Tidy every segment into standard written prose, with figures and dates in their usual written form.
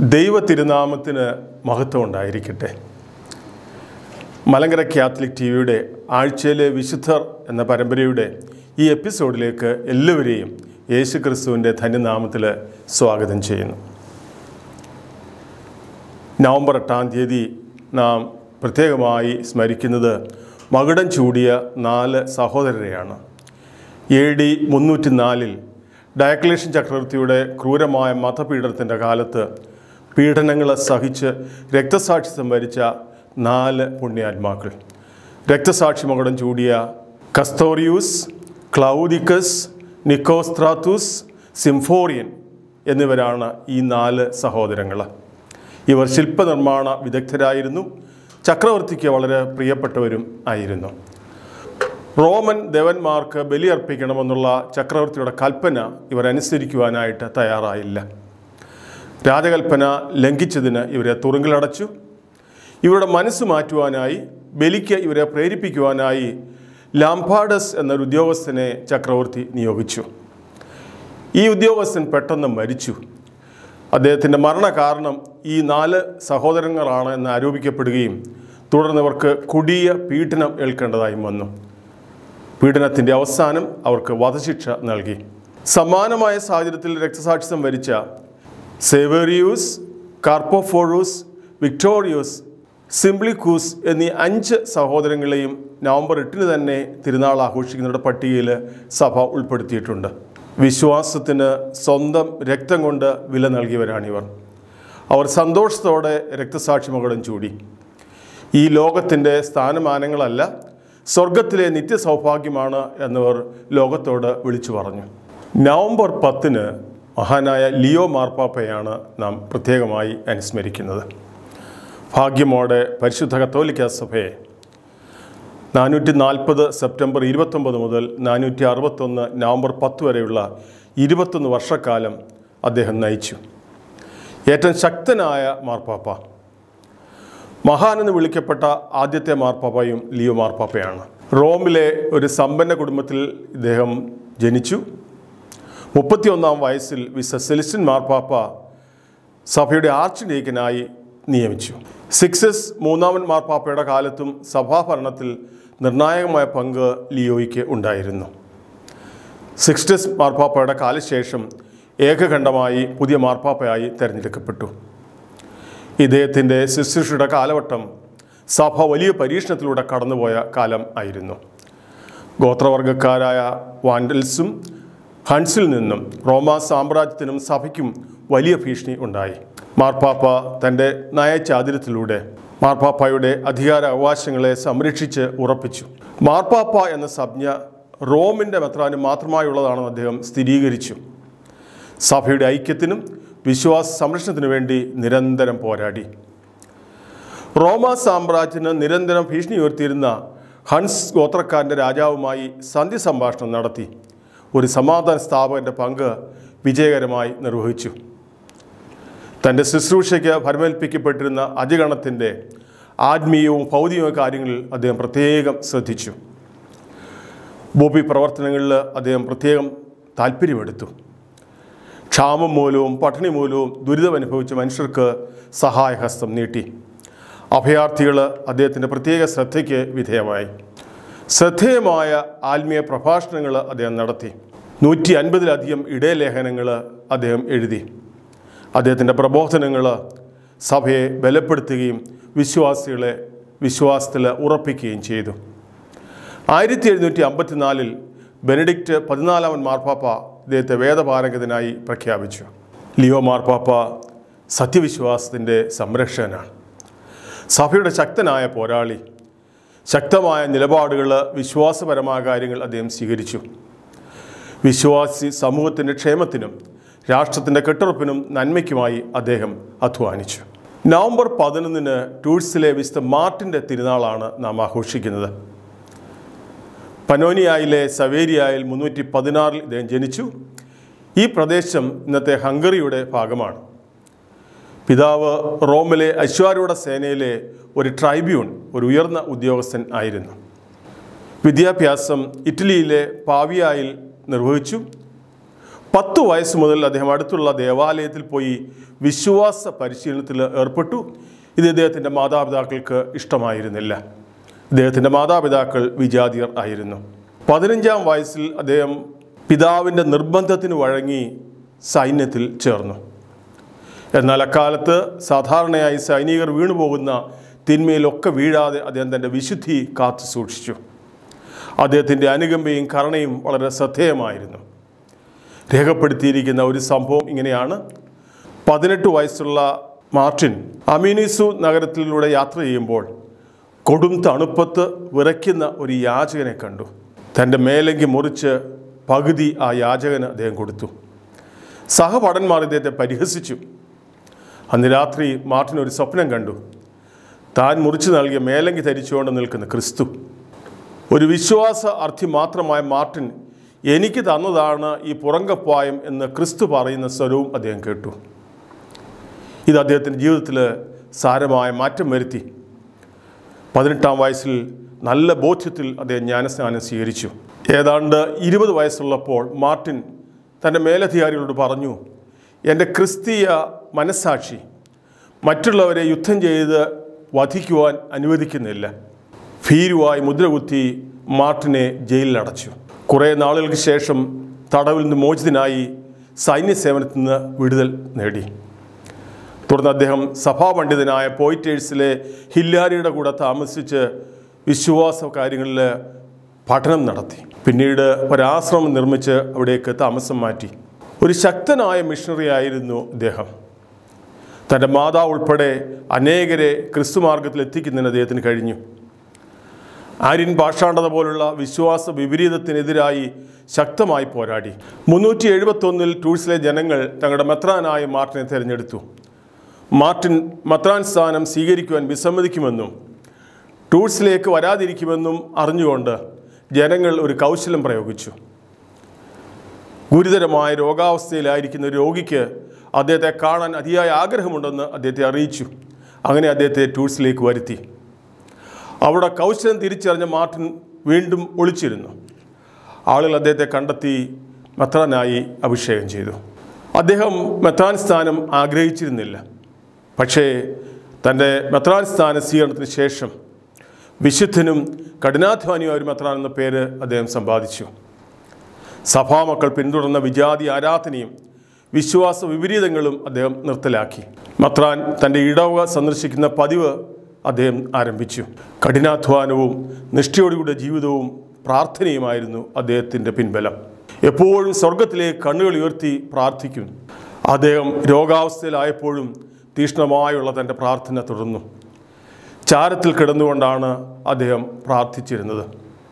ദൈവ തിരുനാമത്തിന് മഹത്വം ഉണ്ടായിരിക്കട്ടെ. മലങ്കര കാത്തലിക് ടിവിയുടെ ആഴ്ചയിലെ വിശുദ്ധർ എന്ന പരമ്പരയുടെ ഈ എപ്പിസോഡിലേക്ക് എല്ലാവരെയും യേശു ക്രിസ്തുവിൻ്റെ ധന്യനാമത്തിൽ സ്വാഗതം ചെയ്യുന്നു. നവംബർ 8-ാം തീയതി നാം പ്രത്യേകമായി സ്മരിക്കുന്നത് മകുടം ചൂടിയ 4 സഹോദരരെയാണ്. AD 304 ഡയക്ലേഷ്യൻ ചക്രവർത്തിയുടെ ക്രൂരമായ മതപീഡനത്തിൻ്റെ കാലത്ത് പീഡനങ്ങളെ സഹിച്ച് രക്തസാക്ഷിത്വം വരിച്ച 4 പുണ്യാത്മാക്കൾ. രക്തസാക്ഷി മകുടം ചൂടിയ കസ്തോറിയൂസ്, ക്ലൗദിക്കസ്, നിക്കോസ്ത്രാത്തുസ്, സിംഫോറിയൻ എന്നിവരാണ് ഈ 4 സഹോദരങ്ങൾ. ഇവർ ശില്പനിർമ്മാണ വിദഗ്ധരായിരുന്നു. ചക്രവർത്തിക്ക് വളരെ പ്രിയപ്പെട്ടവരും ആയിരുന്നു. റോമൻ ദേവന്മാർക്ക് ബലിയർപ്പിക്കണമെന്നുള്ള ചക്രവർത്തിയുടെ കൽപ്പന ഇവർ അനുസരിക്കുവാനായിട്ട് തയ്യാറായില്ല. രാജകൽപ്പന ലംഘിച്ചതിന് ഇവരെ തുറുങ്കിലടച്ചു. ഇവരുടെ മനസ്സ് മാറ്റുവാനായി, ബലിക്ക് ഇവരെ പ്രേരിപ്പിക്കുവാനായി ലാംബാഡസ് എന്നൊരു ഉദ്യോഗസ്ഥനെ ചക്രവർത്തി നിയോഗിച്ചു. ഈ ഉദ്യോഗസ്ഥൻ പെട്ടെന്ന് മരിച്ചു. അദ്ദേഹത്തിൻ്റെ മരണകാരണം ഈ 4 സഹോദരങ്ങളാണ് എന്ന് ആരോപിക്കപ്പെടുകയും തുടർന്ന് ഇവർക്ക് കൊടിയ പീഡനം ഏൽക്കേണ്ടതായും വന്നു. പീഡനത്തിൻ്റെ അവസാനം അവർക്ക് വധശിക്ഷ നൽകി. സമാനമായ സാഹചര്യത്തിൽ രക്തസാക്ഷിത്വം വരിച്ച സേവേറിയൂസ്, കാർപ്പോഫോറൂസ്, വിക്ടോറിയൂസ്, സിംപ്ലിക്കൂസ് എന്നീ 5 സഹോദരങ്ങളെയും നവംബർ 8-ന് തന്നെ തിരുനാൾ ആഘോഷിക്കുന്നവരുടെ പട്ടികയിൽ സഭ ഉൾപ്പെടുത്തിയിട്ടുണ്ട്. വിശ്വാസത്തിന് സ്വന്തം രക്തം കൊണ്ട് വില നൽകിയവരാണിവർ. അവർ സന്തോഷത്തോടെ രക്തസാക്ഷി മകുടം ചൂടി. ഈ ലോകത്തിൻ്റെ സ്ഥാനമാനങ്ങളല്ല, സ്വർഗത്തിലെ നിത്യസൗഭാഗ്യമാണ് എന്നിവർ ലോകത്തോട് വിളിച്ചു പറഞ്ഞു. നവംബർ 10-ന് മഹാനായ ലിയോ മാർപ്പാപ്പയാണ് നാം പ്രത്യേകമായി അനുസ്മരിക്കുന്നത്. ഭാഗ്യമോടെ പരിശുദ്ധ കത്തോലിക്ക സഭയെ 440 സെപ്റ്റംബർ 29 മുതൽ 461 നവംബർ 10 വരെയുള്ള 21 വർഷക്കാലം അദ്ദേഹം നയിച്ചു. ഏറ്റവും ശക്തനായ മാർപ്പാപ്പ, മഹാനെന്ന് വിളിക്കപ്പെട്ട ആദ്യത്തെ മാർപ്പാപ്പയും ലിയോ മാർപ്പാപ്പയാണ്. റോമിലെ ഒരു സമ്പന്ന കുടുംബത്തിൽ ഇദ്ദേഹം ജനിച്ചു. 31-ാം വയസ്സിൽ വിശുദ്ധ സെലിസ്റ്റൻ മാർപ്പാപ്പ സഭയുടെ ആർച്ച് ഡീക്കനായി നിയമിച്ചു. സിക്സസ് 3-ാമൻ മാർപ്പാപ്പയുടെ കാലത്തും സഭാഭരണത്തിൽ നിർണായകമായ പങ്ക് ലിയോയ്ക്ക് ഉണ്ടായിരുന്നു. സിക്സ്റ്റസ് മാർപ്പാപ്പയുടെ കാലശേഷം ഏകഖണ്ഡമായി പുതിയ മാർപ്പാപ്പയായി തിരഞ്ഞെടുക്കപ്പെട്ടു. ഇദ്ദേഹത്തിൻ്റെ ശുശ്രൂഷയുടെ കാലഘട്ടം സഭ വലിയ പരീക്ഷണത്തിലൂടെ കടന്നുപോയ കാലം ആയിരുന്നു. ഗോത്രവർഗക്കാരായ വാൻഡൽസും ഹൺസിൽ നിന്നും റോമാ സാമ്രാജ്യത്തിനും സഭയ്ക്കും വലിയ ഭീഷണി ഉണ്ടായി. മാർപ്പാപ്പ തൻ്റെ നയചാതുര്യത്തിലൂടെ മാർപ്പാപ്പയുടെ അധികാര അവകാശങ്ങളെ സംരക്ഷിച്ച് ഉറപ്പിച്ചു. മാർപ്പാപ്പ എന്ന സംജ്ഞ റോമിൻ്റെ മെത്രാന് മാത്രമായുള്ളതാണെന്ന് അദ്ദേഹം സ്ഥിരീകരിച്ചു. സഭയുടെ ഐക്യത്തിനും വിശ്വാസ സംരക്ഷണത്തിനു വേണ്ടി നിരന്തരം പോരാടി. റോമാ സാമ്രാജ്യത്തിന് നിരന്തരം ഭീഷണി ഉയർത്തിയിരുന്ന ഹൺസ് ഗോത്രക്കാരൻ്റെ രാജാവുമായി സന്ധി സംഭാഷണം നടത്തി ഒരു സമാധാന സ്ഥാപകൻ്റെ പങ്ക് വിജയകരമായി നിർവഹിച്ചു. തൻ്റെ ശുശ്രൂഷയ്ക്ക് ഫലമേൽപ്പിക്കപ്പെട്ടിരുന്ന അജഗണത്തിൻ്റെ ആത്മീയവും ഭൗതികവും കാര്യങ്ങളിൽ അദ്ദേഹം പ്രത്യേകം ശ്രദ്ധിച്ചു. ബോബി പ്രവർത്തനങ്ങളിൽ അദ്ദേഹം പ്രത്യേകം താല്പര്യമെടുത്തു. ക്ഷാമം മൂലവും പട്ടിണി മൂലവും ദുരിതമനുഭവിച്ച മനുഷ്യർക്ക് സഹായഹസ്തം നീട്ടി. അഭയാർത്ഥികൾ അദ്ദേഹത്തിൻ്റെ പ്രത്യേക ശ്രദ്ധയ്ക്ക് വിധേയമായി. ശ്രദ്ധേയമായ ആത്മീയ പ്രഭാഷണങ്ങൾ അദ്ദേഹം നടത്തി. 150-ലധികം ഇടയലേഖനങ്ങൾ അദ്ദേഹം എഴുതി. അദ്ദേഹത്തിൻ്റെ പ്രബോധനങ്ങൾ സഭയെ ബലപ്പെടുത്തുകയും വിശ്വാസികളെ വിശ്വാസത്തിൽ ഉറപ്പിക്കുകയും ചെയ്തു. 1754 ബെനഡിക്റ്റ് 14-ാമൻ മാർപ്പാപ്പ ഇദ്ദേഹത്തെ വേദപാരംഗതനായി പ്രഖ്യാപിച്ചു. ലിയോ മാർപ്പാപ്പ സത്യവിശ്വാസത്തിൻ്റെ സംരക്ഷകനാണ്. സഭയുടെ ശക്തനായ പോരാളി. ശക്തമായ നിലപാടുകൾ, വിശ്വാസപരമായ കാര്യങ്ങൾ അദ്ദേഹം സ്വീകരിച്ചു. വിശ്വാസി സമൂഹത്തിൻ്റെ ക്ഷേമത്തിനും രാഷ്ട്രത്തിൻ്റെ കെട്ടുറപ്പിനും നന്മയ്ക്കുമായി അദ്ദേഹം അധ്വാനിച്ചു. നവംബർ 11-ന് ടൂഴ്സിലെ വിശുദ്ധ മാർട്ടിൻ്റെ തിരുനാളാണ് നാം ആഘോഷിക്കുന്നത്. പനോനിയയിലെ സവേരിയയിൽ 316 ഇദ്ദേഹം ജനിച്ചു. ഈ പ്രദേശം ഇന്നത്തെ ഹംഗറിയുടെ ഭാഗമാണ്. പിതാവ് റോമിലെ അശ്വാരൂഢ സേനയിലെ ഒരു ട്രൈബ്യൂൺ, ഒരു ഉയർന്ന ഉദ്യോഗസ്ഥൻ ആയിരുന്നു. വിദ്യാഭ്യാസം ഇറ്റലിയിലെ പാവിയായിൽ നിർവഹിച്ചു. 10 വയസ്സ് മുതൽ അദ്ദേഹം അടുത്തുള്ള ദേവാലയത്തിൽ പോയി വിശ്വാസ പരിശീലനത്തിൽ ഏർപ്പെട്ടു. ഇത് ഇദ്ദേഹത്തിൻ്റെ മാതാപിതാക്കൾക്ക് ഇഷ്ടമായിരുന്നില്ല. ഇദ്ദേഹത്തിൻ്റെ മാതാപിതാക്കൾ വിജാതിയർ ആയിരുന്നു. 15-ാം വയസ്സിൽ അദ്ദേഹം പിതാവിൻ്റെ നിർബന്ധത്തിന് വഴങ്ങി സൈന്യത്തിൽ ചേർന്നു. എന്നാൽ അക്കാലത്ത് സാധാരണയായി സൈനികർ വീണുപോകുന്ന തിന്മയിലൊക്കെ വീഴാതെ അദ്ദേഹം തൻ്റെ വിശുദ്ധി കാത്തു സൂക്ഷിച്ചു. അദ്ദേഹത്തിൻ്റെ അനുകമ്പയും കരുണയും വളരെ ശ്രദ്ധേയമായിരുന്നു. രേഖപ്പെടുത്തിയിരിക്കുന്ന ഒരു സംഭവം ഇങ്ങനെയാണ്. 18 വയസ്സുള്ള മാർട്ടിൻ അമീനിസു നഗരത്തിലൂടെ യാത്ര ചെയ്യുമ്പോൾ കൊടും തണുപ്പത്ത് വിറയ്ക്കുന്ന ഒരു യാചകനെ കണ്ടു. തൻ്റെ മേലങ്കി മുറിച്ച് പകുതി ആ യാചകന് അദ്ദേഹം കൊടുത്തു. സഹപഠന്മാർ ഇദ്ദേഹത്തെ പരിഹസിച്ചു. അന്ന് രാത്രി മാർട്ടിൻ ഒരു സ്വപ്നം കണ്ടു. താൻ മുറിച്ചു നൽകിയ മേലങ്കി ധരിച്ചുകൊണ്ട് നിൽക്കുന്ന ക്രിസ്തു. ഒരു വിശ്വാസ അർത്ഥി മാത്രമായ മാർട്ടിൻ എനിക്ക് തന്നതാണ് ഈ പുറങ്കപ്പായം എന്ന് ക്രിസ്തു പറയുന്ന സ്വരവും അദ്ദേഹം കേട്ടു. ഇത് അദ്ദേഹത്തിൻ്റെ ജീവിതത്തിൽ സാരമായ മാറ്റം വരുത്തി. 18-ാം വയസ്സിൽ നല്ല ബോധ്യത്തിൽ അദ്ദേഹം ജ്ഞാനസ്നാനം സ്വീകരിച്ചു. ഏതാണ്ട് 20 വയസ്സുള്ളപ്പോൾ മാർട്ടിൻ തൻ്റെ മേലധികാരികളോട് പറഞ്ഞു, എൻ്റെ ക്രിസ്തീയ മനസ്സാക്ഷി മറ്റുള്ളവരെ യുദ്ധം ചെയ്ത് വധിക്കുവാൻ അനുവദിക്കുന്നില്ല. ഭീരുവായി മുദ്രകുത്തി മാർട്ടിനെ ജയിലിലടച്ചു. കുറേ നാളുകൾക്ക് ശേഷം തടവിൽ നിന്ന് മോചിതനായി സൈന്യസേവനത്തിൽ നിന്ന് വിടുതൽ നേടി. തുടർന്ന് അദ്ദേഹം സഭാപണ്ഡിതനായ പോയിറ്റേഴ്സിലെ ഹില്ലാരിയുടെ കൂടെ താമസിച്ച് വിശ്വാസ കാര്യങ്ങളിൽ പഠനം നടത്തി. പിന്നീട് ഒരാശ്രമം നിർമ്മിച്ച് അവിടേക്ക് താമസം മാറ്റി. ഒരു ശക്തനായ മിഷണറി ആയിരുന്നു ഇദ്ദേഹം. തൻ്റെ മാതാവ് ഉൾപ്പെടെ അനേകരെ ക്രിസ്തുമാർഗത്തിൽ എത്തിക്കുന്നതിന് അദ്ദേഹത്തിന് കഴിഞ്ഞു. ആര്യൻ പാഷാണ്ഡത പോലുള്ള വിശ്വാസ വിപരീതത്തിനെതിരായി ശക്തമായി പോരാടി. 371-ൽ ടൂഴ്സിലെ ജനങ്ങൾ തങ്ങളുടെ മെത്രാനായ മാർട്ടിനെ തിരഞ്ഞെടുത്തു. മാർട്ടിൻ മെത്രാൻ സ്ഥാനം സ്വീകരിക്കുവാൻ വിസമ്മതിക്കുമെന്നും ടൂഴ്സിലേക്ക് വരാതിരിക്കുമെന്നും അറിഞ്ഞുകൊണ്ട് ജനങ്ങൾ ഒരു കൗശലം പ്രയോഗിച്ചു. ഗുരുതരമായ രോഗാവസ്ഥയിലായിരിക്കുന്ന രോഗിക്ക് അദ്ദേഹത്തെ കാണാൻ അതിയായ ആഗ്രഹമുണ്ടെന്ന് അദ്ദേഹത്തെ അറിയിച്ചു. അങ്ങനെ അദ്ദേഹത്തെ ടൂഴ്സിലേക്ക് വരുത്തി. അവിടെ കൗശലം തിരിച്ചറിഞ്ഞ മാർട്ടിൻ വീണ്ടും ഒളിച്ചിരുന്നു. ആളുകൾ അദ്ദേഹത്തെ കണ്ടെത്തി മെത്രാനായി അഭിഷേകം ചെയ്തു. അദ്ദേഹം മെത്രാൻ സ്ഥാനം ആഗ്രഹിച്ചിരുന്നില്ല. പക്ഷേ തൻ്റെ മെത്രാൻ സ്ഥാന സ്വീകരണത്തിന് ശേഷം വിശുദ്ധനും കഠിനാധ്വാനിയായ ഒരു മെത്രാൻ എന്ന പേര് അദ്ദേഹം സമ്പാദിച്ചു. സഭാമക്കൾ പിന്തുടർന്ന വിജാതി ആരാധനയും വിശ്വാസ വിപരീതങ്ങളും അദ്ദേഹം നിർത്തലാക്കി. മെത്രാൻ തൻ്റെ ഇടവക സന്ദർശിക്കുന്ന പതിവ് അദ്ദേഹം ആരംഭിച്ചു. കഠിനാധ്വാനവും നിഷ്ഠയോടുകൂടിയ ജീവിതവും പ്രാർത്ഥനയുമായിരുന്നു അദ്ദേഹത്തിൻ്റെ പിൻബലം. എപ്പോഴും സ്വർഗത്തിലേക്ക് കണ്ണുകൾ ഉയർത്തി പ്രാർത്ഥിക്കും. അദ്ദേഹം രോഗാവസ്ഥയിലായപ്പോഴും തീക്ഷ്ണമായുള്ള തൻ്റെ പ്രാർത്ഥന തുടർന്നു. ചാരത്തിൽ കിടന്നുകൊണ്ടാണ് അദ്ദേഹം പ്രാർത്ഥിച്ചിരുന്നത്.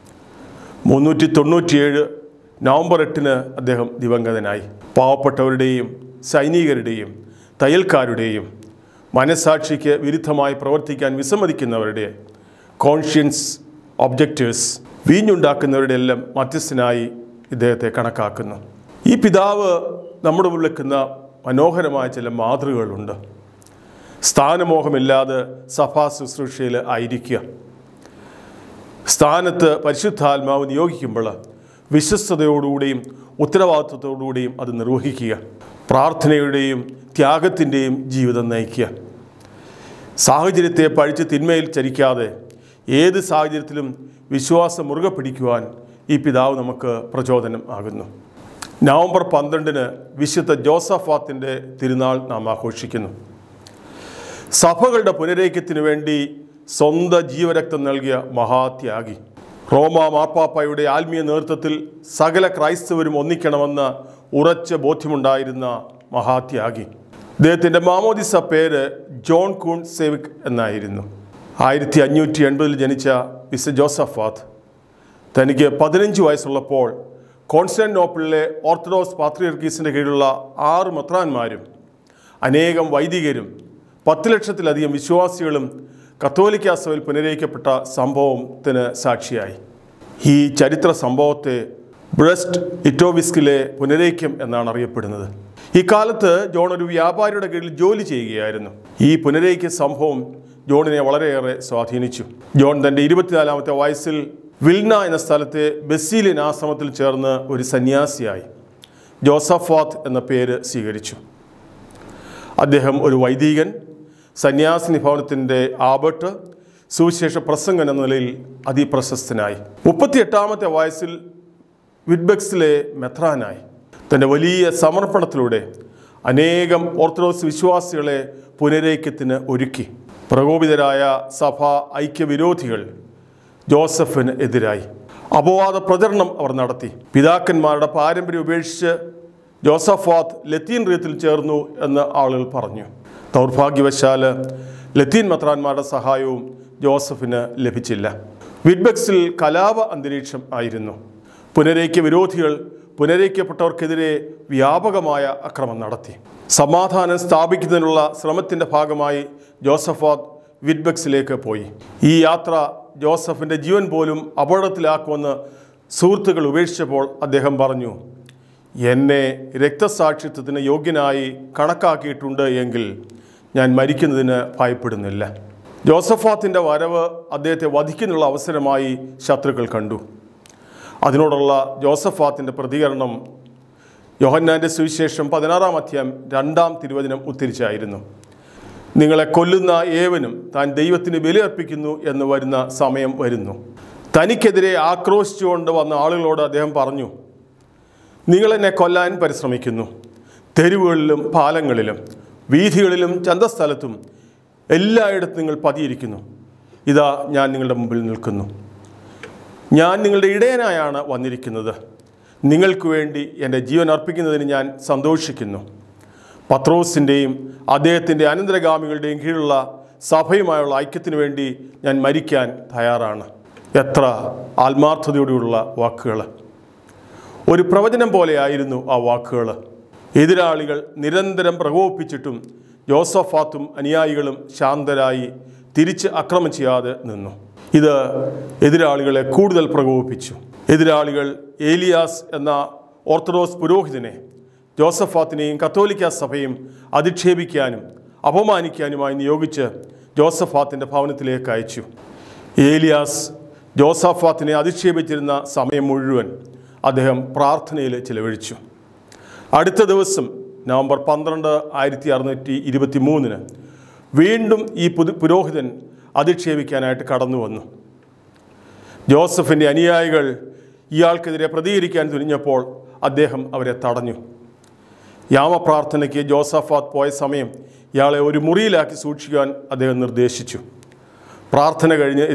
397 നവംബർ 8-ന് അദ്ദേഹം ദിവംഗതനായി. പാവപ്പെട്ടവരുടെയും സൈനികരുടെയും തയ്യൽക്കാരുടെയും മനസാക്ഷിക്ക് വിരുദ്ധമായി പ്രവർത്തിക്കാൻ വിസമ്മതിക്കുന്നവരുടെ കോൺഷ്യൻസ് ഒബ്ജക്റ്റേഴ്സ് വീഞ്ഞുണ്ടാക്കുന്നവരുടെ എല്ലാം മധ്യസ്ഥനായി ഇദ്ദേഹത്തെ കണക്കാക്കുന്നു. ഈ പിതാവ് നമ്മുടെ മുന്നിൽ വെക്കുന്ന മനോഹരമായ ചില മാതൃകകളുണ്ട്. സ്ഥാനമോഹമില്ലാതെ സഭാ ശുശ്രൂഷയിൽ ആയിരിക്കുക. സ്ഥാനത്ത് പരിശുദ്ധാത്മാവ് നിയോഗിക്കുമ്പോൾ വിശ്വസ്തയോടുകൂടിയും ഉത്തരവാദിത്വത്തോടുകൂടിയും അത് നിർവഹിക്കുക. പ്രാർത്ഥനയുടെയും ത്യാഗത്തിൻ്റെയും ജീവിതം നയിക്കുക. സാഹചര്യത്തെ പഴിച്ച് തിന്മയിൽ ചരിക്കാതെ ഏത് സാഹചര്യത്തിലും വിശ്വാസം മുറുകെ പിടിക്കുവാൻ ഈ പിതാവ് നമുക്ക് പ്രചോദനം ആകുന്നു. നവംബർ 12-ന് വിശുദ്ധ ജോസഫാത്തിൻ്റെ തിരുനാൾ നാം ആഘോഷിക്കുന്നു. സഭകളുടെ പുനരൈക്യത്തിനു വേണ്ടി സ്വന്തം ജീവരക്തം നൽകിയ മഹാത്യാഗി. റോമ മാർപ്പാപ്പയുടെ ആത്മീയ നേതൃത്വത്തിൽ സകല ക്രൈസ്തവരും ഒന്നിക്കണമെന്ന ഉറച്ച ബോധ്യമുണ്ടായിരുന്ന മഹാത്യാഗി. അദ്ദേഹത്തിൻ്റെ മാമോദിസ പേര് ജോൺ കൂൺ സേവിക് എന്നായിരുന്നു. 1580-ൽ ജനിച്ച വിശുദ്ധ ജോസഫാത്ത് തനിക്ക് 15 വയസ്സുള്ളപ്പോൾ കോൺസ്റ്റാന്റിനോപ്പിളിലെ ഓർത്തഡോക്സ് പാത്രിയർക്കീസിൻ്റെ കീഴിലുള്ള 6 മെത്രാന്മാരും അനേകം വൈദികരും 10 ലക്ഷത്തിലധികം വിശ്വാസികളും കത്തോലിക്ക സഭയിൽ പുനരയിക്കപ്പെട്ട സംഭവത്തിന് സാക്ഷിയായി. ഈ ചരിത്ര സംഭവത്തെ ബ്രസ്റ്റ് ഇറ്റോവിസ്കിലെ പുനരൈക്യം എന്നാണ് അറിയപ്പെടുന്നത്. ഈ കാലത്ത് ജോൺ ഒരു വ്യാപാരിയുടെ കീഴിൽ ജോലി ചെയ്യുകയായിരുന്നു. ഈ പുനരൈക്യ സംഭവം ജോണിനെ വളരെയേറെ സ്വാധീനിച്ചു. ജോൺ തൻ്റെ 24-ാമത്തെ വയസ്സിൽ വിൽന എന്ന സ്ഥലത്തെ ബെസീലിയൻ ആശ്രമത്തിൽ ചേർന്ന് ഒരു സന്യാസിയായി. ജോസഫാത്ത് എന്ന പേര് സ്വീകരിച്ചു. അദ്ദേഹം ഒരു വൈദികൻ, സന്യാസിനി ഭവനത്തിൻ്റെ ആബട്ട്, സുവിശേഷ പ്രസംഗൻ എന്ന നിലയിൽ അതിപ്രശസ്തനായി. 38-ാമത്തെ വയസ്സിൽ വിറ്റ്ബെക്സിലെ മെത്രാനായി. തൻ്റെ വലിയ സമർപ്പണത്തിലൂടെ അനേകം ഓർത്തഡോക്സ് വിശ്വാസികളെ പുനരൈക്യത്തിന് ഒരുക്കി. പ്രകോപിതരായ സഭാ ഐക്യവിരോധികൾ ജോസഫിന് എതിരായി അപവാദ പ്രചരണം അവർ നടത്തി. പിതാക്കന്മാരുടെ പാരമ്പര്യം ഉപേക്ഷിച്ച് ജോസഫാത്ത് ലത്തീൻ റീത്തിൽ ചേർന്നു എന്ന് ആളുകൾ പറഞ്ഞു. ദൗർഭാഗ്യവശാൽ ലത്തീൻ മെത്രാന്മാരുടെ സഹായവും ജോസഫിന് ലഭിച്ചില്ല. വിറ്റ്ബെക്സിൽ കലാപ അന്തരീക്ഷം ആയിരുന്നു. പുനരൈക്യ വിരോധികൾ പുനരൈക്യപ്പെട്ടവർക്കെതിരെ വ്യാപകമായ അക്രമം നടത്തി. സമാധാനം സ്ഥാപിക്കുന്നതിനുള്ള ശ്രമത്തിൻ്റെ ഭാഗമായി ജോസഫാത്ത് വിറ്റ്ബെക്സിലേക്ക് പോയി. ഈ യാത്ര ജോസഫിൻ്റെ ജീവൻ പോലും അപകടത്തിലാക്കുമെന്ന് സുഹൃത്തുക്കൾ ഉപേക്ഷിച്ചപ്പോൾ അദ്ദേഹം പറഞ്ഞു, എന്നെ രക്തസാക്ഷിത്വത്തിന് യോഗ്യനായി കണക്കാക്കിയിട്ടുണ്ട് എങ്കിൽ ഞാൻ മരിക്കുന്നതിന് ഭയപ്പെടുന്നില്ല. ജോസഫാത്തിൻ്റെ വരവ് അദ്ദേഹത്തെ വധിക്കാനുള്ള അവസരമായി ശത്രുക്കൾ കണ്ടു. അതിനോടുള്ള ജോസഫാത്തിൻ്റെ പ്രതികരണം യോഹന്നാൻ്റെ സുവിശേഷം 16-ാം അധ്യായം 2-ാം തിരുവചനം ഉദ്ധരിച്ചായിരുന്നു. നിങ്ങളെ കൊല്ലുന്ന ഏവനും താൻ ദൈവത്തിന് ബലിയർപ്പിക്കുന്നു എന്ന് വരുന്ന സമയം വരുന്നു. തനിക്കെതിരെ ആക്രോശിച്ചുകൊണ്ട് വന്ന ആളുകളോട് അദ്ദേഹം പറഞ്ഞു, നിങ്ങളെന്നെ കൊല്ലാൻ പരിശ്രമിക്കുന്നു. തെരുവുകളിലും പാലങ്ങളിലും വീഥികളിലും ചന്തസ്ഥലത്തും എല്ലായിടത്തും നിങ്ങൾ പതിയിരിക്കുന്നു. ഇതാ ഞാൻ നിങ്ങളുടെ മുമ്പിൽ നിൽക്കുന്നു. ഞാൻ നിങ്ങളുടെ ഇടയനായാണ് വന്നിരിക്കുന്നത്. നിങ്ങൾക്ക് വേണ്ടി എൻ്റെ ജീവൻ അർപ്പിക്കുന്നതിന് ഞാൻ സന്തോഷിക്കുന്നു. പത്രോസിൻ്റെയും അദ്ദേഹത്തിൻ്റെ അനന്തരഗാമികളുടെയും കീഴിലുള്ള സഭയുമായുള്ള ഐക്യത്തിനു വേണ്ടി ഞാൻ മരിക്കാൻ തയ്യാറാണ്. എത്ര ആത്മാർത്ഥതയോടെയുള്ള വാക്കുകൾ! ഒരു പ്രവചനം പോലെയായിരുന്നു ആ വാക്കുകൾ. എതിരാളികൾ നിരന്തരം പ്രകോപിപ്പിച്ചിട്ടും ജോസഫാത്തും അനുയായികളും ശാന്തരായി തിരിച്ച് അക്രമം ചെയ്യാതെ നിന്നു. ഇത് എതിരാളികളെ കൂടുതൽ പ്രകോപിപ്പിച്ചു. എതിരാളികൾ ഏലിയാസ് എന്ന ഓർത്തഡോക്സ് പുരോഹിതനെ ജോസഫാത്തിനെയും കത്തോലിക്ക സഭയും അധിക്ഷേപിക്കാനും അപമാനിക്കാനുമായി നിയോഗിച്ച് ജോസഫാത്തിൻ്റെ ഭവനത്തിലേക്ക് അയച്ചു. ഏലിയാസ് ജോസഫാത്തിനെ അധിക്ഷേപിച്ചിരുന്ന സമയം മുഴുവൻ അദ്ദേഹം പ്രാർത്ഥനയിൽ ചിലവഴിച്ചു. അടുത്ത ദിവസം നവംബർ 12, 1623 വീണ്ടും ഈ പുരോഹിതൻ അധിക്ഷേപിക്കാനായിട്ട് കടന്നു വന്നു. ജോസഫിൻ്റെ അനുയായികൾ ഇയാൾക്കെതിരെ പ്രതികരിക്കാൻ തുനിഞ്ഞപ്പോൾ അദ്ദേഹം അവരെ തടഞ്ഞു. യാമപ്രാർത്ഥനയ്ക്ക് ജോസഫാത്ത് പോയ സമയം ഇയാളെ ഒരു മുറിയിലാക്കി സൂക്ഷിക്കാൻ അദ്ദേഹം നിർദ്ദേശിച്ചു. പ്രാർത്ഥന കഴിഞ്ഞ്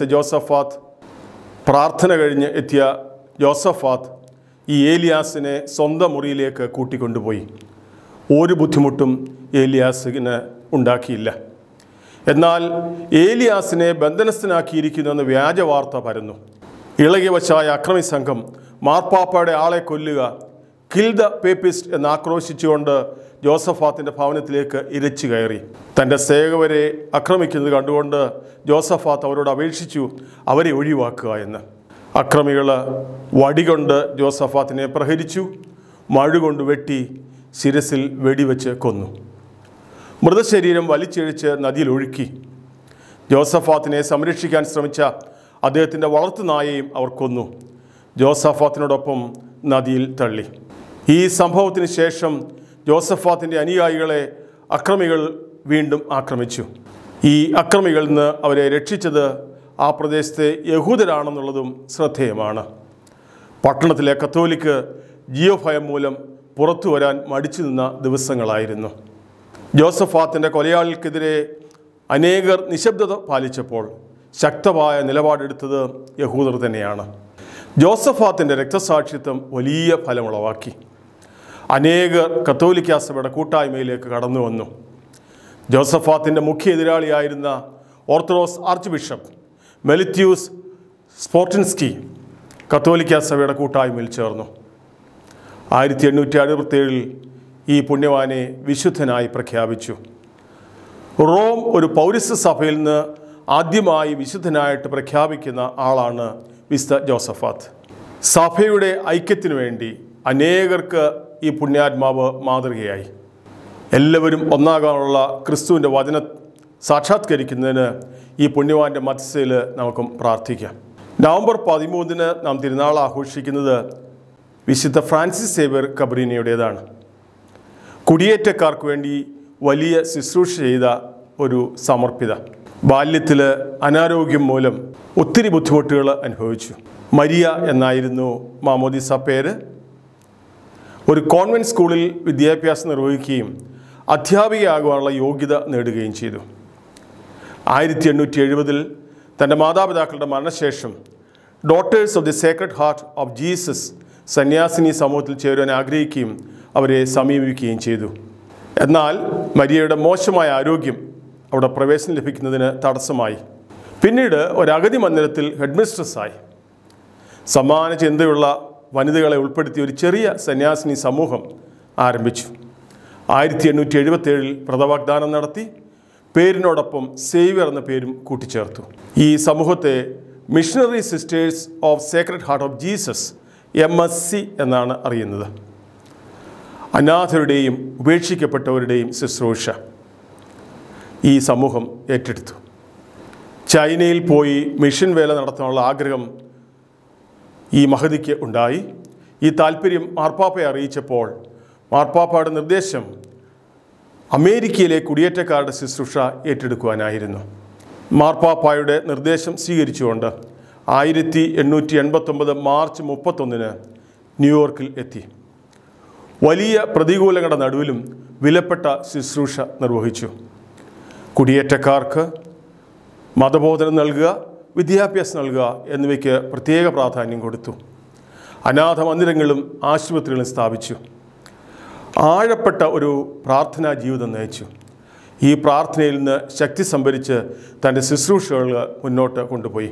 എത്തിയ ജോസഫാത്ത് ഈ ഏലിയാസിനെ സ്വന്തം മുറിയിലേക്ക് കൂട്ടിക്കൊണ്ടുപോയി. ഒരു ബുദ്ധിമുട്ടും ഏലിയാസിന് ഉണ്ടാക്കിയില്ല. എന്നാൽ ഏലിയാസിനെ ബന്ധനസ്ഥനാക്കിയിരിക്കുന്നുവെന്ന് വ്യാജ വാർത്ത പരന്നു. ഇളകിവശായ അക്രമി സംഘം മാർപ്പാപ്പയുടെ ആളെ കൊല്ലുക, കിൽ ദ പേപ്പിസ്റ്റ് എന്ന് ആക്രോശിച്ചുകൊണ്ട് ജോസഫാത്തിൻ്റെ ഭവനത്തിലേക്ക് ഇരച്ചു കയറി. തൻ്റെ സേവകരെ ആക്രമിക്കുന്നത് കണ്ടുകൊണ്ട് ജോസഫാത്ത് അവരോട് അപേക്ഷിച്ചു അവരെ ഒഴിവാക്കുക എന്ന്. അക്രമികൾ വടികൊണ്ട് ജോസഫാത്തിനെ പ്രഹരിച്ചു, മഴുകൊണ്ട് വെട്ടി ശിരസിൽ വെടിവെച്ച് കൊന്നു. മൃതശരീരം വലിച്ചിഴച്ച് നദിയിൽ ഒഴുക്കി. ജോസഫാത്തിനെ സംരക്ഷിക്കാൻ ശ്രമിച്ച അദ്ദേഹത്തിൻ്റെ വളർത്തുനായയും അവർ കൊന്നു. ജോസഫാത്തിനോടൊപ്പം നദിയിൽ തള്ളി. ഈ സംഭവത്തിന് ശേഷം ജോസഫാത്തിൻ്റെ അനുയായികളെ അക്രമികൾ വീണ്ടും ആക്രമിച്ചു. ഈ അക്രമികളിൽ നിന്ന് അവരെ രക്ഷിച്ചത് ആ പ്രദേശത്തെ യഹൂദരാണെന്നുള്ളതും ശ്രദ്ധേയമാണ്. പട്ടണത്തിലെ കത്തോലിക്ക് ജീവഭയം മൂലം പുറത്തു വരാൻ മടിച്ചു നിന്ന ദിവസങ്ങളായിരുന്നു. ജോസഫാത്തിൻ്റെ കൊലയാളികൾക്കെതിരെ അനേകർ നിശബ്ദത പാലിച്ചപ്പോൾ ശക്തമായ നിലപാടെടുത്തത് യഹൂദർ തന്നെയാണ്. ജോസഫാത്തിൻ്റെ രക്തസാക്ഷിത്വം വലിയ ഫലമുളവാക്കി. അനേകർ കത്തോലിക്ക സഭയുടെ കൂട്ടായ്മയിലേക്ക് കടന്നു വന്നു. ജോസഫാത്തിൻ്റെ മുഖ്യ എതിരാളിയായിരുന്ന ഓർത്തഡോക്സ് ആർച്ച് ബിഷപ്പ് മെലിത്യൂസ് സ്പോർട്ടിൻസ്കി കത്തോലിക്ക സഭയുടെ കൂട്ടായ്മയിൽ ചേർന്നു. 1867 ഈ പുണ്യവാനെ വിശുദ്ധനായി പ്രഖ്യാപിച്ചു. റോം ഒരു പൗരസ്ത്യ സഭയിൽ നിന്ന് ആദ്യമായി വിശുദ്ധനായിട്ട് പ്രഖ്യാപിക്കുന്ന ആളാണ് വിശുദ്ധ ജോസഫാത്ത്. സഭയുടെ ഐക്യത്തിനു വേണ്ടി അനേകർക്ക് ഈ പുണ്യാത്മാവ് മാതൃകയായി. എല്ലാവരും ഒന്നാകാനുള്ള ക്രിസ്തുവിൻ്റെ വചനം സാക്ഷാത്കരിക്കുന്നതിന് ഈ പുണ്യവാൻ്റെ മധ്യസ്ഥയിൽ നമുക്കും പ്രാർത്ഥിക്കാം. നവംബർ 13 നാം തിരുനാൾ ആഘോഷിക്കുന്നത് വിശുദ്ധ ഫ്രാൻസിസ് സേവ്യർ കബ്രീനയുടേതാണ്. കുടിയേറ്റക്കാർക്ക് വേണ്ടി വലിയ ശുശ്രൂഷ ചെയ്ത ഒരു സമർപ്പിത. ബാല്യത്തിൽ അനാരോഗ്യം മൂലം ഒത്തിരി ബുദ്ധിമുട്ടുകൾ അനുഭവിച്ചു. മരിയ എന്നായിരുന്നു മാമോദിസ പേര്. ഒരു കോൺവെൻറ്റ് സ്കൂളിൽ വിദ്യാഭ്യാസം നിർവഹിക്കുകയും അധ്യാപികയാകുവാനുള്ള യോഗ്യത നേടുകയും ചെയ്തു. 1870 തൻ്റെ മാതാപിതാക്കളുടെ മരണശേഷം Daughters of the Sacred Heart of Jesus സന്യാസിനി സമൂഹത്തിൽ ചേരുവാൻ ആഗ്രഹിക്കുകയും അവരെ സമീപിക്കുകയും ചെയ്തു. എന്നാൽ മരിയയുടെ മോശമായ ആരോഗ്യം അവിടെ പ്രവേശനം ലഭിക്കുന്നതിന് തടസ്സമായി. പിന്നീട് ഒരു അഗതി മന്ദിരത്തിൽ ഹെഡ് മിസ്ട്രസ്സായി. സമാന ചിന്തയുള്ള വനിതകളെ ഉൾപ്പെടുത്തിയ ഒരു ചെറിയ സന്യാസിനി സമൂഹം ആരംഭിച്ചു. 1877 വ്രതവാഗ്ദാനം നടത്തി പേരിനോടൊപ്പം സേവ്യർ എന്ന പേരും കൂട്ടിച്ചേർത്തു. ഈ സമൂഹത്തെ missionary sisters of Sacred Heart of Jesus MSC എന്നാണ് അറിയുന്നത്. അനാഥരുടെയും ഉപേക്ഷിക്കപ്പെട്ടവരുടെയും ശുശ്രൂഷ ഈ സമൂഹം ഏറ്റെടുത്തു. ചൈനയിൽ പോയി മിഷൻ വേല നടത്താനുള്ള ആഗ്രഹം ഈ മഹതിക്ക് ഉണ്ടായി. ഈ താല്പര്യം മാർപ്പാപ്പയെ അറിയിച്ചപ്പോൾ മാർപ്പാപ്പയുടെ നിർദ്ദേശം അമേരിക്കയിലെ കുടിയേറ്റക്കാരുടെ ശുശ്രൂഷ ഏറ്റെടുക്കുവാനായിരുന്നു. മാർപ്പാപ്പായുടെ നിർദ്ദേശം സ്വീകരിച്ചുകൊണ്ട് 1889 മാർച്ച് 31 ന്യൂയോർക്കിൽ എത്തി. വലിയ പ്രതികൂലങ്ങളുടെ നടുവിലും വിലപ്പെട്ട ശുശ്രൂഷ നിർവഹിച്ചു. കുടിയേറ്റക്കാർക്ക് മതബോധനം നൽകുക, വിദ്യാഭ്യാസം നൽകുക എന്നിവയ്ക്ക് പ്രത്യേക പ്രാധാന്യം കൊടുത്തു. അനാഥ മന്ദിരങ്ങളും ആശുപത്രികളും സ്ഥാപിച്ചു. ആഴപ്പെട്ട ഒരു പ്രാർത്ഥനാ ജീവിതം നയിച്ചു. ഈ പ്രാർത്ഥനയിൽ നിന്ന് ശക്തി സംഭരിച്ച് തൻ്റെ ശുശ്രൂഷകൾ മുന്നോട്ട് കൊണ്ടുപോയി.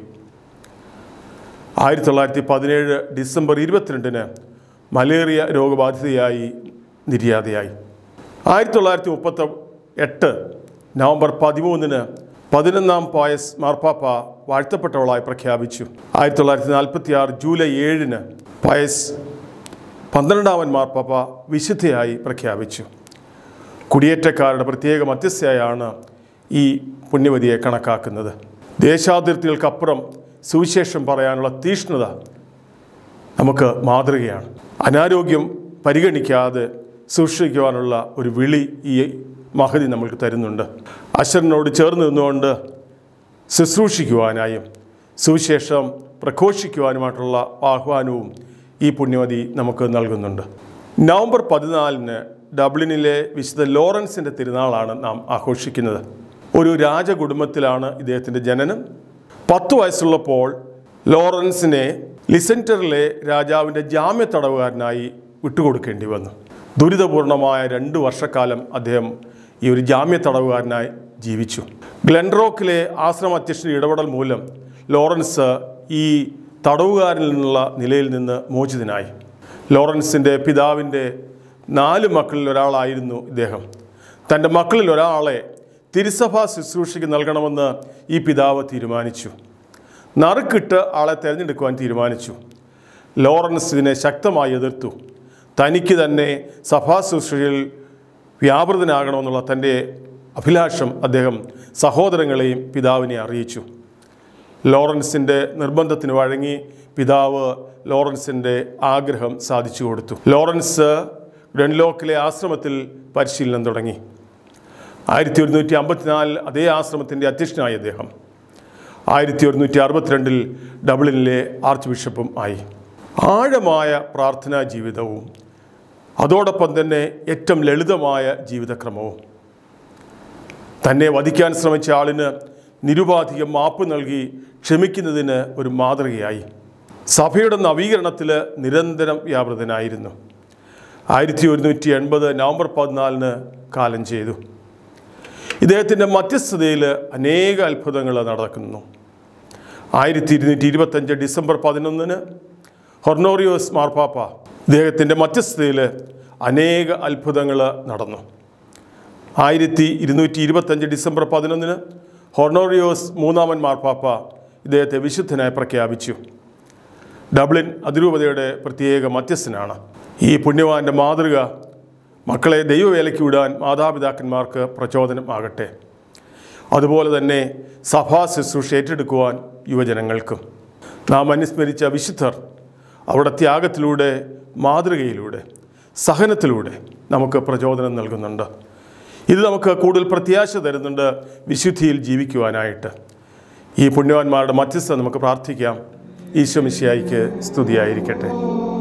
1917 ഡിസംബർ 22 മലേറിയ രോഗബാധിതയായി നിര്യാതയായി. 1938 നവംബർ 13 11-ാം പയസ് മാർപ്പാപ്പ വാഴ്ത്തപ്പെട്ടവളായി പ്രഖ്യാപിച്ചു. 1946 ജൂലൈ 7 പയസ് 12-ാമൻ മാർപ്പാപ്പ വിശുദ്ധയായി പ്രഖ്യാപിച്ചു. കുടിയേറ്റക്കാരുടെ പ്രത്യേക മധ്യസ്ഥയായാണ് ഈ പുണ്യവതിയെ കണക്കാക്കുന്നത്. ദേശാതിർത്തികൾക്കപ്പുറം സുവിശേഷം പറയാനുള്ള തീഷ്ണത നമുക്ക് മാതൃകയാണ്. അനാരോഗ്യം പരിഗണിക്കാതെ സൂക്ഷിക്കുവാനുള്ള ഒരു വിളി ഈ മഹതി നമ്മൾക്ക് തരുന്നുണ്ട്. അശരനോട് ചേർന്ന് നിന്നുകൊണ്ട് ശുശ്രൂഷിക്കുവാനായും സുവിശേഷം പ്രഘോഷിക്കുവാനുമായിട്ടുള്ള ആഹ്വാനവും ഈ പുണ്യവതി നമുക്ക് നൽകുന്നുണ്ട്. നവംബർ 14 ഡബ്ലിനിലെ വിശുദ്ധ ലോറൻസിൻ്റെ തിരുനാളാണ് നാം ആഘോഷിക്കുന്നത്. ഒരു രാജകുടുംബത്തിലാണ് ഇദ്ദേഹത്തിൻ്റെ ജനനം. 10 വയസ്സുള്ളപ്പോൾ ലോറൻസിനെ ലിസൻറ്ററിലെ രാജാവിൻ്റെ ജാമ്യ തടവുകാരനായി വിട്ടുകൊടുക്കേണ്ടി വന്നു. ദുരിതപൂർണമായ 2 വർഷക്കാലം അദ്ദേഹം ഈ ഒരു ജാമ്യ തടവുകാരനായി ജീവിച്ചു. ഗ്ലെൻറോക്കിലെ ആശ്രമ അധ്യക്ഷൻ്റെ ഇടപെടൽ മൂലം ലോറൻസ് ഈ തടവുകാരനിൽ നിന്നുള്ള നിലയിൽ നിന്ന് മോചിതനായി. ലോറൻസിൻ്റെ പിതാവിൻ്റെ 4 മക്കളിൽ ഒരാളായിരുന്നു ഇദ്ദേഹം. തൻ്റെ മക്കളിൽ ഒരാളെ തിരുസഭാ ശുശ്രൂഷയ്ക്ക് നൽകണമെന്ന് ഈ പിതാവ് തീരുമാനിച്ചു. നറുക്കിട്ട് ആളെ തിരഞ്ഞെടുക്കുവാൻ തീരുമാനിച്ചു. ലോറൻസ് ഇതിനെ ശക്തമായി എതിർത്തു. തനിക്ക് തന്നെ സഭാ ശുശ്രൂഷയിൽ വ്യാപൃതനാകണമെന്നുള്ള തൻ്റെ അഭിലാഷം അദ്ദേഹം സഹോദരങ്ങളെയും പിതാവിനെ അറിയിച്ചു. ലോറൻസിൻ്റെ നിർബന്ധത്തിന് വഴങ്ങി പിതാവ് ലോറൻസിൻ്റെ ആഗ്രഹം സാധിച്ചു കൊടുത്തു. ലോറൻസ് ഗ്ലെൻലോക്കിലെ ആശ്രമത്തിൽ പരിശീലനം തുടങ്ങി. 1154 അതേ ആശ്രമത്തിൻ്റെ അധ്യക്ഷനായി അദ്ദേഹം. 1162 ഡബ്ലിനിലെ ആർച്ച് ബിഷപ്പും ആയി. ആഴമായ പ്രാർത്ഥനാ ജീവിതവും അതോടൊപ്പം തന്നെ ഏറ്റവും ലളിതമായ ജീവിതക്രമവും തന്നെ വധിക്കാൻ ശ്രമിച്ച ആളിന് നിരുപാധികം മാപ്പ് നൽകി ക്ഷമിക്കുന്നതിന് ഒരു മാതൃകയായി. സഭയുടെ നവീകരണത്തിൽ നിരന്തരം വ്യാപൃതനായിരുന്നു. 1180 നവംബർ 14 കാലം ചെയ്തു. ഇദ്ദേഹത്തിൻ്റെ മധ്യസ്ഥതയിൽ അനേക അത്ഭുതങ്ങൾ നടക്കുന്നു. 1225 ഡിസംബർ 11 ഹൊർണോറിയോസ് മാർപ്പാപ്പ ഇദ്ദേഹത്തിൻ്റെ മധ്യസ്ഥതയിൽ അനേക അത്ഭുതങ്ങൾ നടന്നു. 1225 ഡിസംബർ 11 ഹൊർണോറിയോസ് 3-ാമൻ മാർപ്പാപ്പ ഇദ്ദേഹത്തെ വിശുദ്ധനായി പ്രഖ്യാപിച്ചു. ഡബ്ലിൻ അതിരൂപതയുടെ പ്രത്യേക മധ്യസ്ഥനാണ്. ഈ പുണ്യവാൻ്റെ മാതൃക മക്കളെ ദൈവവേലയ്ക്ക് വിടാൻ മാതാപിതാക്കന്മാർക്ക് പ്രചോദനം ആകട്ടെ. അതുപോലെ തന്നെ സഭാ ശുശ്രൂഷ ഏറ്റെടുക്കുവാൻ യുവജനങ്ങൾക്കും. നാം അനുസ്മരിച്ച വിശുദ്ധർ അവിടെ ത്യാഗത്തിലൂടെ, മാതൃകയിലൂടെ, സഹനത്തിലൂടെ നമുക്ക് പ്രചോദനം നൽകുന്നുണ്ട്. ഇത് നമുക്ക് കൂടുതൽ പ്രത്യാശ തരുന്നുണ്ട് വിശുദ്ധിയിൽ ജീവിക്കുവാനായിട്ട്. ഈ പുണ്യവാന്മാരുടെ മധ്യസ്ഥ നമുക്ക് പ്രാർത്ഥിക്കാം. ഈശോ മിശിഹായ്ക്ക് സ്തുതിയായിരിക്കട്ടെ.